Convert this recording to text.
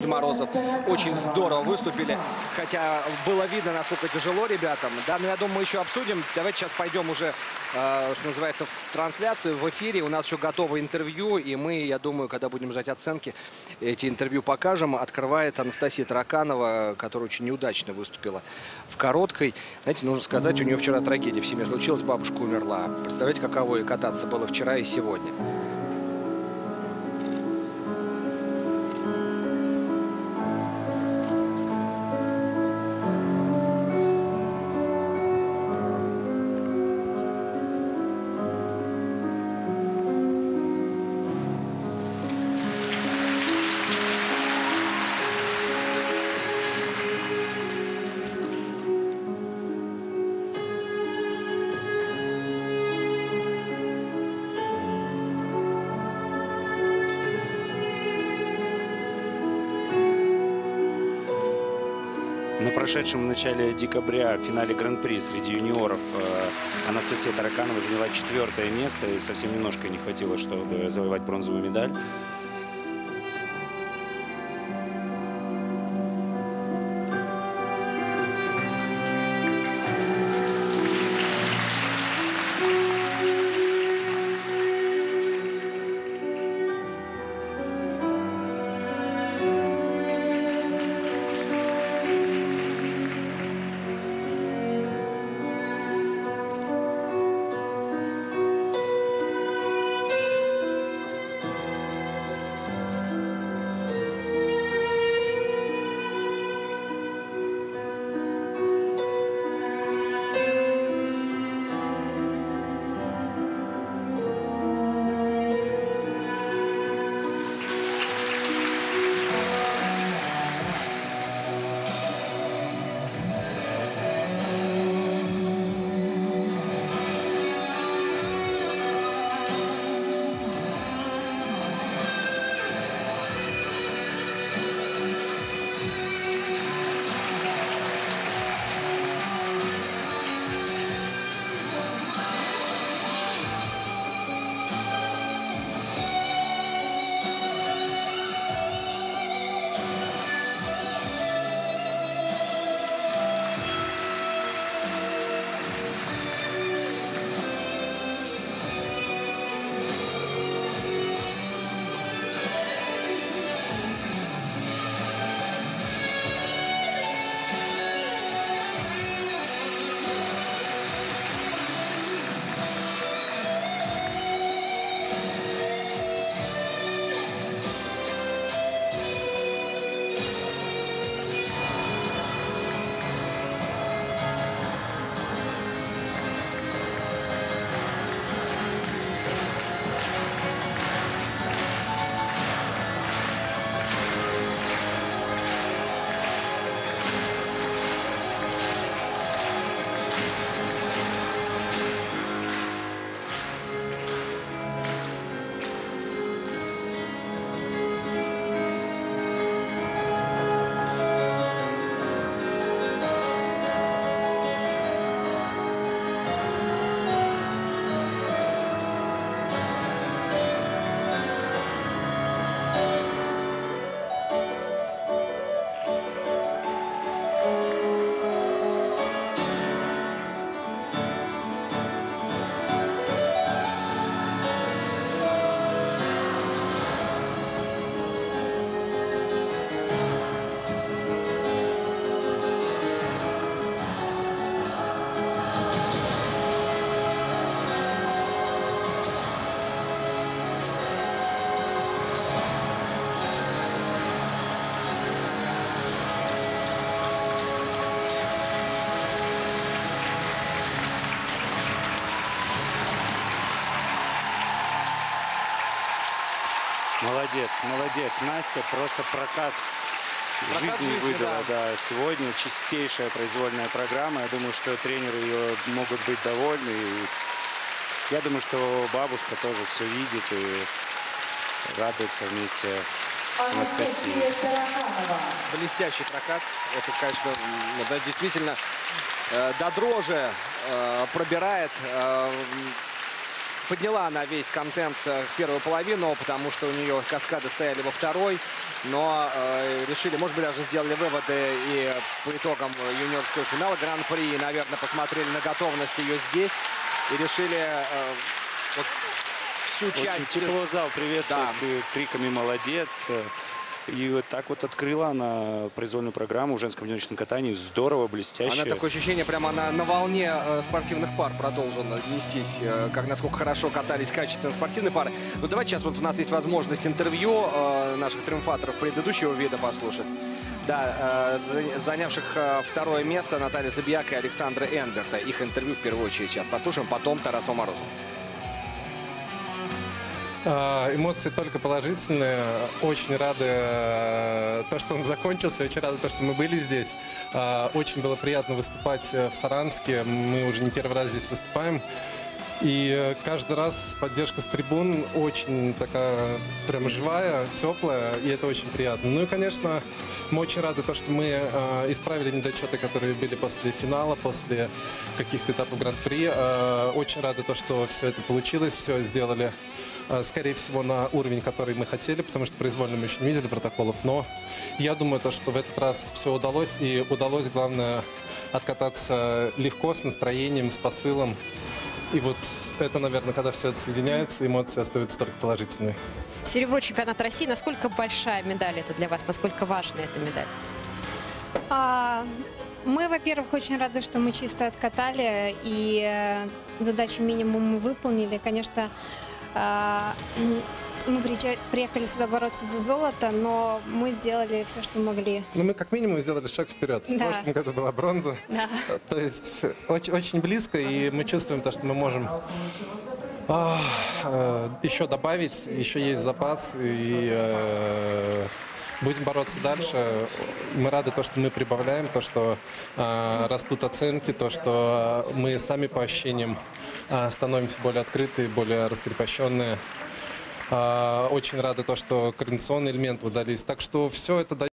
Морозов очень здорово выступили, хотя было видно, насколько тяжело ребятам. Да, но я думаю, мы еще обсудим. Давайте сейчас пойдем уже, что называется, в трансляцию, в эфире. У нас еще готово интервью, и мы, я думаю, когда будем ждать оценки, эти интервью покажем. Открывает Анастасия Тараканова, которая очень неудачно выступила в короткой. Знаете, нужно сказать, у нее вчера трагедия в семье случилась, бабушка умерла. Представляете, каково ей кататься было вчера и сегодня. На прошедшем в начале декабря финале Гран-при среди юниоров Анастасия Тараканова заняла 4-е место. И совсем немножко не хватило, чтобы завоевать бронзовую медаль. Молодец, молодец. Настя просто прокат жизни выдала. Да. Сегодня чистейшая произвольная программа. Я думаю, что тренеры ее могут быть довольны. И я думаю, что бабушка тоже все видит и радуется вместе с Анастасией. Блестящий прокат. Это, конечно, да, действительно до дрожи пробирает. подняла она весь контент в первую половину, потому что у нее каскады стояли во второй. Но решили, может быть, даже сделали выводы и по итогам юниорского финала Гран-при. И, наверное, посмотрели на готовность ее здесь. И решили вот всю Очень часть... тепло зал приветствует, Да. криками «молодец». И вот так вот открыла она произвольную программу в женском одиночном катании. Здорово, блестяще. Она такое ощущение, прямо она на волне спортивных пар продолжила нестись, как насколько хорошо катались качественно спортивные пары. Ну давайте сейчас вот у нас есть возможность интервью наших триумфаторов предыдущего вида послушать. Да, занявших второе место Наталья Забияк и Александра Эндерта. Их интервью в первую очередь сейчас послушаем, потом Тарасу Морозу. Эмоции только положительные. Очень рады, то, что он закончился. Очень рады, то, что мы были здесь. Очень было приятно выступать в Саранске. Мы уже не первый раз здесь выступаем. И каждый раз поддержка с трибун очень такая прям живая, теплая, и это очень приятно. Ну и, конечно, мы очень рады, то, что мы исправили недочеты, которые были после финала, после каких-то этапов Гран-при. Очень рады, то, что все это получилось, все сделали, скорее всего, на уровень, который мы хотели, потому что произвольно мы еще не видели протоколов. Но я думаю, то, что в этот раз все удалось, и удалось, главное, откататься легко, с настроением, с посылом. И вот это, наверное, когда все это соединяется, эмоции остаются только положительные. Серебро чемпионата России. Насколько большая медаль это для вас? Насколько важна эта медаль? Мы, во-первых, очень рады, что мы чисто откатали и задачу минимум мы выполнили. Конечно, мы приехали сюда бороться за золото, но мы сделали все, что могли. Ну, мы как минимум сделали шаг вперед. В Да. прошлом году была бронза. Да. То есть очень, очень близко, и мы чувствуем то, что мы можем еще добавить, еще есть запас, и будем бороться дальше. Мы рады, то, что мы прибавляем, то, что растут оценки, то, что мы сами по ощущениям становимся более открытые, более раскрепощенные. Очень рады, то, что координационные элементы удались. Так что все это дает